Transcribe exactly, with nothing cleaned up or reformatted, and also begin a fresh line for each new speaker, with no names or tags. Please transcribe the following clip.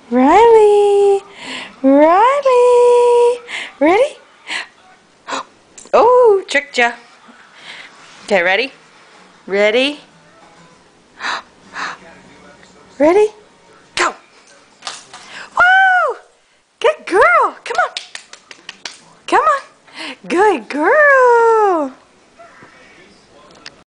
Riley, Riley, ready? Oh, tricked ya. Okay, ready? Ready? Ready? Go! Woo! Good girl. Come on. Come on. Good girl.